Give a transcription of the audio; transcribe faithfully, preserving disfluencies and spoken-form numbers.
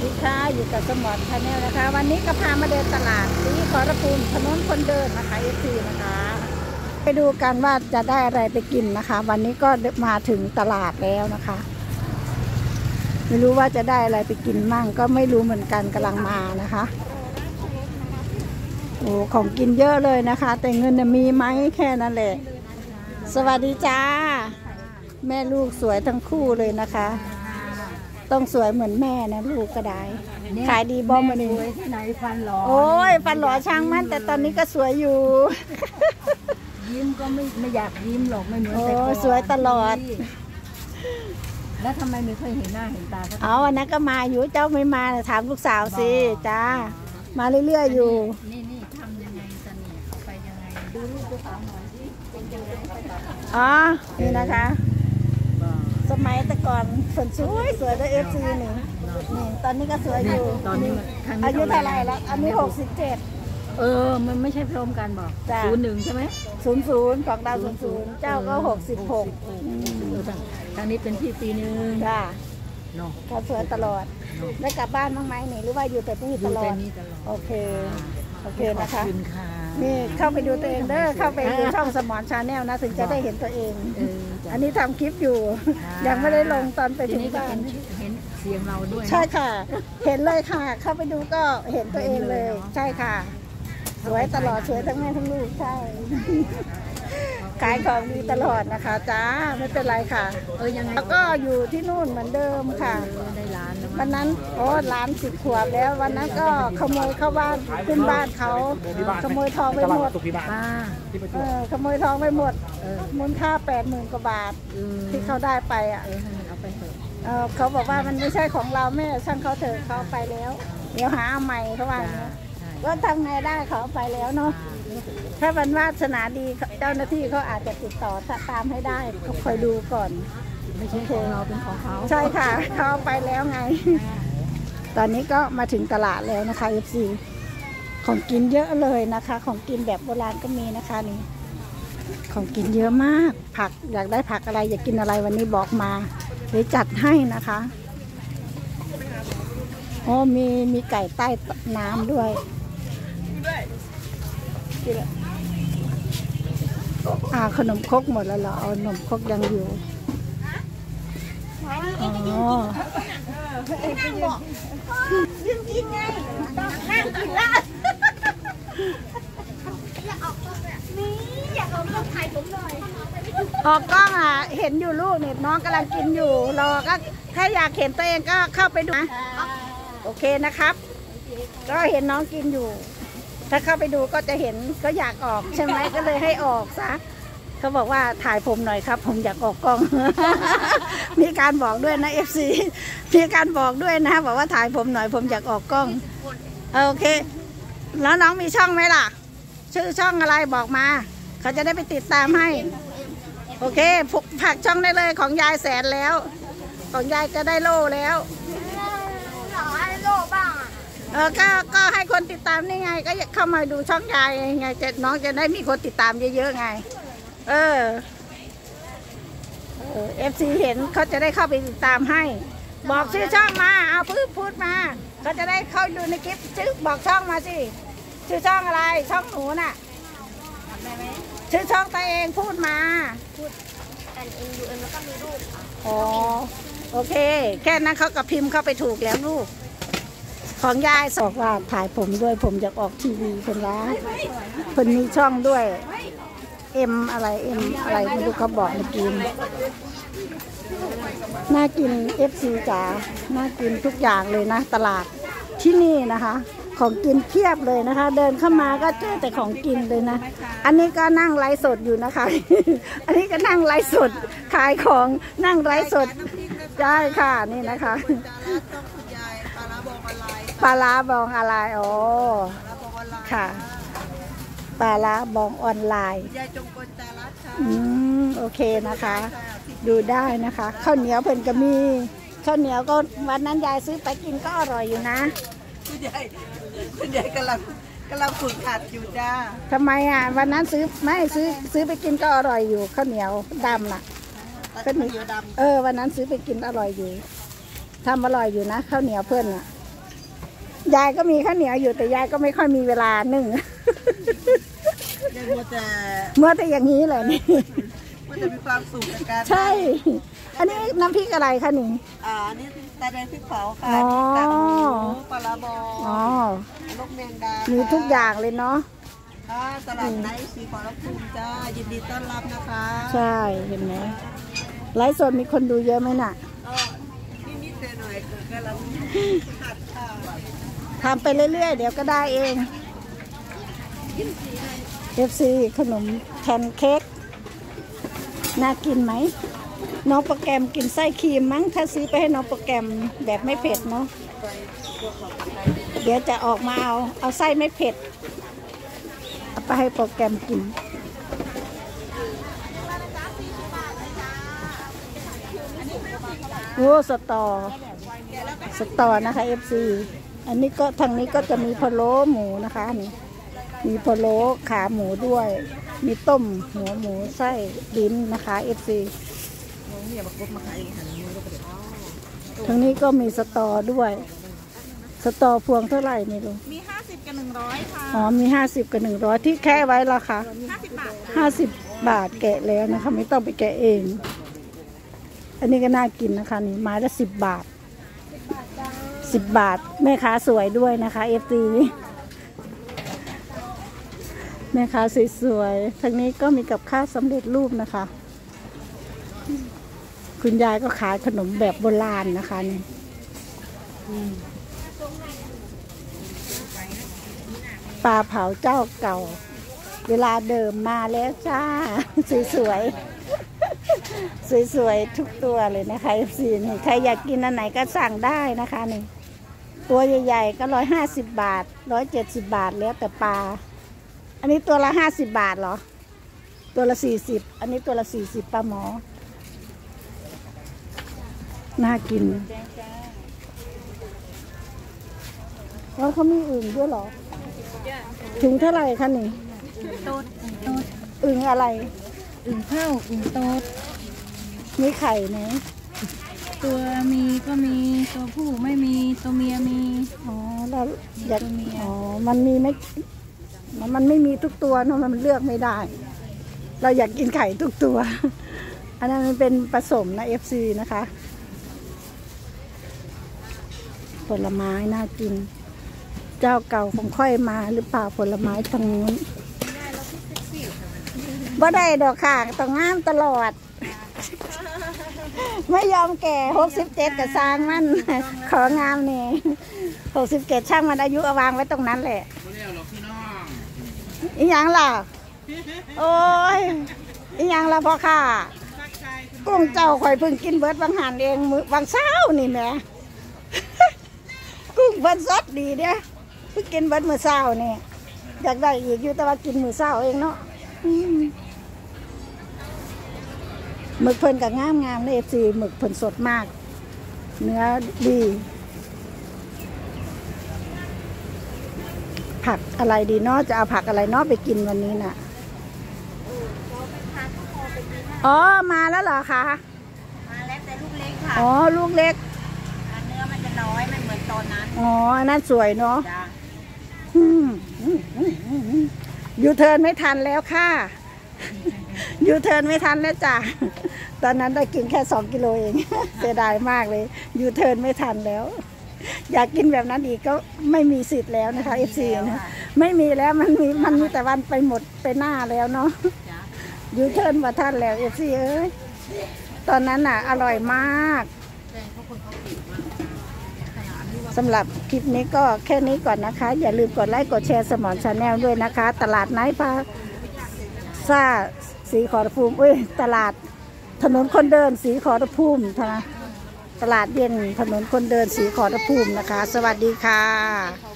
ดีค่ะอยู่กับสมอนชาแนลนะคะวันนี้ก็พามาเดินตลาดที่ขอรภูมิถนนคนเดินนะคะเอฟซีนะคะไปดูกันว่าจะได้อะไรไปกินนะคะวันนี้ก็มาถึงตลาดแล้วนะคะไม่รู้ว่าจะได้อะไรไปกินมั่งก็ไม่รู้เหมือนกันกำลังมานะคะโอ้ของกินเยอะเลยนะคะแต่เงินมีไหมแค่นั้นแหละสวัสดีจ้าแม่ลูกสวยทั้งคู่เลยนะคะต้องสวยเหมือนแม่นะลูกก็ได้ขายดีบอมมานี่ที่ไหนฟันหล่อโอ้ยฟันหล่อช่างมันแต่ตอนนี้ก็สวยอยู่ยิ้มก็ไม่ไม่อยากยิ้มหรอกไม่เหมือนแต่ก่อนสวยตลอดแล้วทำไมไม่เคยเห็นหน้าเห็นตาเอาวันนั้นก็มาอยู่เจ้าไม่มาถามลูกสาวสิจ้ามาเรื่อยๆอยู่นี่นี่ทำยังไงตอนนี้ไปยังไงดูลูกตัวสาวหน่อยสิเป็นยังไงอ๋อนี่นะคะสมัยแต่ก่อนคนสวยสวยด้วยเอฟซีนี่นี่ตอนนี้ก็สวยอยู่ตอนนี้อายุเท่าไรแล้วอันนี้หกสิบเจ็ดเออมันไม่ใช่พร้อมกันบอกศูนย์หนึ่งใช่ไหมศูนย์ศูนย์ของดาวศูนย์ศูนย์เจ้าก็หกสิบหกทางนี้เป็นพี่ปีนึงจ้าเขาสวยตลอดได้กลับบ้านบ้างไหมนี่หรือว่าอยู่แต่ที่ตลอดโอเคโอเคนะคะนี่เข้าไปดูตัวเองเด้อเข้าไปดูช่องสมอนชาแนลนะถึงจะได้เห็นตัวเองอันนี้ทำคลิปอยู่ยังไม่ได้ลงตอนไปถึงบ้านเห็นเสียงเราด้วยใช่ค่ะเห็นเลยค่ะเข้าไปดูก็เห็นตัวเองเลยใช่ค่ะสวยตลอดสวยทั้งแม่ทั้งลูกใช่ขายของดีตลอดนะคะจ้าไม่เป็นไรค่ะเออยังไงแล้วก็อยู่ที่นู่นเหมือนเดิมค่ะได้ร้านวันนั้นโอ้ร้านสิบขวบแล้ววันนั้นก็ขโมยเข้าบ้านขึ้นบ้านเขาขโมยทองไปหมดเออขโมยทองไปหมดมูลค่าแปดหมื่นกว่าบาทที่เขาได้ไปอ่ะเอาไปเถอะเออเขาบอกว่ามันไม่ใช่ของเราแม่ช่างเขาเถอะเขาไปแล้วเดี๋ยวหาใหม่เขาว่าก็ทำไงได้เขาไปแล้วเนาะถ้าวันวาสนาดีเจ้าหน้าที่เขาอาจจะติดต่อตามให้ได้เขาคอยดูก่อนไม่ใช่ของเราเป็นของเขาใช่ค่ะเขาไปแล้วไงตอนนี้ก็มาถึงตลาดแล้วนะคะ เอฟ ซี ของกินเยอะเลยนะคะของกินแบบโบราณก็มีนะคะนี่ของกินเยอะมากผักอยากได้ผักอะไรอยากกินอะไรวันนี้บอกมาเดี๋ยวจัดให้นะคะโอ้มีมีไก่ใต้น้ำด้วยอ่าขนมครกหมดแล้วเหรอเอาขนมครกยังอยู่อ๋อยืนกินไงนั่งกินละนี่อยากเอาลูกถ่ายผมหน่อยออกกล้องอ่ะเห็นอยู่ลูกเนี่ยน้องกำลังกินอยู่รอก็ถ้าอยากเห็นตัวเองก็เข้าไปดูนะโอเคนะครับก็เห็นน้องกินอยู่ถ้าเข้าไปดูก็จะเห็นก็อยากออกใช่ไหมก็เลยให้ออกซะเขาบอกว่าถ่ายผมหน่อยครับผมอยากออกกล้อง มีการบอกด้วยนะ เอฟ ซี มีการบอกด้วยนะบอกว่าถ่ายผมหน่อยผมอยากออกกล้องโอเคแล้วน้องมีช่องไหมล่ะชื่อช่องอะไรบอกมาเขาจะได้ไปติดตามให้โอเคผักช่องได้เลยของยายแสนแล้วของยายจะได้โล่แล้วโล่บ้างเออก็ก็ให้คนติดตามนี่ไงก็เข้ามาดูช่องยายไงจะน้องจะได้มีคนติดตามเยอะๆไงเออเอฟซีเห็นเขาจะได้เข้าไปติดตามให้บอกชื่อช่องมาเอาพูดพูดมาเขาจะได้เข้าดูในคลิปชื่อบอกช่องมาสิชื่อช่องอะไรช่องหนูน่ะชื่อช่องตัวเองพูดมาพูดแอนเอ็นยูเอ็นแล้วก็มีรูปอ๋อโอเคแค่นั้นเขากับพิมพ์เข้าไปถูกแล้วลูกของยายบอกว่าถ่ายผมด้วยผมอยากออกทีวีคนละคนมีช่องด้วยเอ็มอะไรเอ็มอะไรไม่รู้เขาบอกมากินน่ากินเอฟซีจ๋าน่ากินทุกอย่างเลยนะตลาดที่นี่นะคะของกินเพียบเลยนะคะเดินเข้ามาก็เจอแต่ของกินเลยนะอันนี้ก็นั่งไลฟ์สดอยู่นะคะ อันนี้ก็นั่งไลฟ์สดขายของนั่งไลฟ์สดใช่ค่ะนี่นะคะปลาล้าบองอะไรโอ้ค่ะปลาล้าบองออนไลน์อืมโอเคนะคะดูได้นะคะข้าวเหนียวเพิ่นก็มีข้าวเหนียวก็วันนั้นยายซื้อไปกินก็อร่อยอยู่นะคุณยายคุณยายกำลังกำลังฝึกหัดอยู่จ้าทำไมอ่ะวันนั้นซื้อไม่ซื้อซื้อไปกินก็อร่อยอยู่ข้าวเหนียวดำน่ะข้าวเหนียวดำเออวันนั้นซื้อไปกินอร่อยอยู่ทำอร่อยอยู่นะข้าวเหนียวเพื่อนอ่ะยายก็มีข้าวเหนียวอยู่แต่ยายก็ไม่ค่อยมีเวลานึ่งยังมัวแต่เมื่อแต่อย่างนี้แหละนี่มันจะมีความสุขในการใช่ อันนี้น้ำพริกอะไรคะนี่อ่าอันนี้ตาแดงพริกเผาค่ะอ๋อกากหมูปลาร้าบออ๋อลูกแมงดามีมีทุกอย่างเลยเนาะค่ะตลาดไนท์สีขอรับคุณจ้ายินดีต้อนรับนะคะใช่เห็นไหมไลฟ์สดมีคนดูเยอะไหมน่ะก็นิดๆหน่อยๆคือกำลังหัดค่ะทำไปเรื่อยๆ เดี๋ยวก็ได้เอง เอฟ ซี ขนมแพนเค้กน่ากินไหมน้องโปรแกรมกินไส้ครีมมั้งถ้าซื้อไปให้น้องโปรแกรมแบบไม่เผ็ดเนาะเดี๋ยวจะออกมาเอาเอาไส้ไม่เผ็ดเอาไปให้โปรแกรมกินโอ้สตอสตอนะคะ เอฟ ซี อันนี้ก็ทางนี้ก็จะมีพะโล้หมูนะคะนี่มีพะโล้ขาหมูด้วย มีต้มหัวหมูไส้ลิ้นนะคะ เอฟ ซี ทางนี้ก็มีสตอด้วย สตอพวงเท่าไหร่นี่ลุงมีห้าสิบกับหนึ่งร้อยค่ะอ๋อมีห้าสิบกับหนึ่งร้อยที่แค่ไว้ราคาห้าสิบบาทห้าสิบบาทแกะแล้วนะคะ ไม่ต้องไปแกะเอง อันนี้ก็น่ากินนะคะนี่ไม้ละสิบบาทสิบบาทแม่ค้าสวยด้วยนะคะเอฟซีแม่ค้าสวยๆทางนี้ก็มีกับข้าวสำเร็จรูปนะคะ คุณยายก็ขายขนมแบบโบราณนะคะนี่ปลาเผาเจ้าเก่า เวลาเดิมมาแล้วจ้า สวยๆ สวยๆ ทุกตัวเลยนะคะเอฟซีนี่ใครอยากกินอันไหนก็สั่งได้นะคะนี่ตัวใหญ่ๆก็ร้อยห้าสิบบาทร้อยเจ็ดสิบบาทแล้วแต่ปลาอันนี้ตัวละห้าสิบบาทเหรอตัวละสี่สิบอันนี้ตัวละสี่สิบปลาหมอน่ากินแล้วเขามีอึ่งด้วยเหรอถึงเท่าไหร่คะนี่โต๊ดโต๊ดอึ่งอะไรอึ่งเผ้าอึ่งโต๊ดมีไข่ไหมตัวมีก็มีตัวผู้ไม่มีตัวเมียมีอ๋อแล้วอยากตัวเมียอ๋อมันมีไหมมันมันไม่มีทุกตัวเนอะมันเลือกไม่ได้ เราอยากกินไข่ทุกตัว อันนั้นมันเป็นผสมนะเอฟซีนะคะ ผลไม้น่ากิน เจ้าเก่าของค่อยมาหรือเปล่าผลไม้ทางนู้นบ่ได้ดอกค่ะต้องงามตลอด ไม่ยอมแก่หกสิบเจ็ดกับสร้างมัน ของามเนี่ยหกสิบเจ็ดช่างมันอายุเอาวางไว้ตรงนั้นแหละอีหยังล่ะ โอ้ยอีหยังล่ะพ่อค่ะกุ้งเจ้าข่อยเพิ่งกินเบิร์ดบางหันเองมือบางเช้านี่แหม่ กุ้งเบิร์ดสดดีเด้อเพิ่งกินเบิร์ดมือเช้านี่อยากได้อีกอยู่แต่ว่ากินมือเช้าเองเนาะหมึกเพิ่นกับงามงามในเอฟซีหมึกเพิ่นสดมาก เนื้อดี ผักอะไรดีเนาะจะเอาผักอะไรเนาะไปกินวันนี้น่ะอ๋อมาแล้วเหรอคะมาแล้วแต่ลูกเล็กค่ะอ๋อลูกเล็กเนื้อมันจะน้อยมันเหมือนตอนนั้นอ๋ออันนั้นสวยเนาะจ้ายูเทิร์นไม่ทันแล้วค่ะ ยูเทิร์นไม่ทันแล้วจ้ะตอนนั้นได้กินแค่สองกิโลเอง เสียดายมากเลยยูเทิร์นไม่ทันแล้ว อยากกินแบบนั้นอีกก็ไม่มีสิทธิ์แล้วนะคะเอฟซีนะไม่มีแล้วมันมีมันมีแต่วันไปหมดไปหน้าแล้วเนาะจ้ายูเทิร์นมาทันแล้วเอฟซีเอ้ยตอนนั้นน่ะอร่อยมากสำหรับคลิปนี้ก็แค่นี้ก่อนนะคะ อย่าลืมกดไลค์กดแชร์สมอนชาแนลด้วยนะคะ ตลาดไนท์พาซ่าสีขอรภูมิเอ้ยตลาดถนนคนเดินสีขอรภูมินะตลาดเย็นถนนคนเดินสีขอรภูมินะคะ สวัสดีค่ะ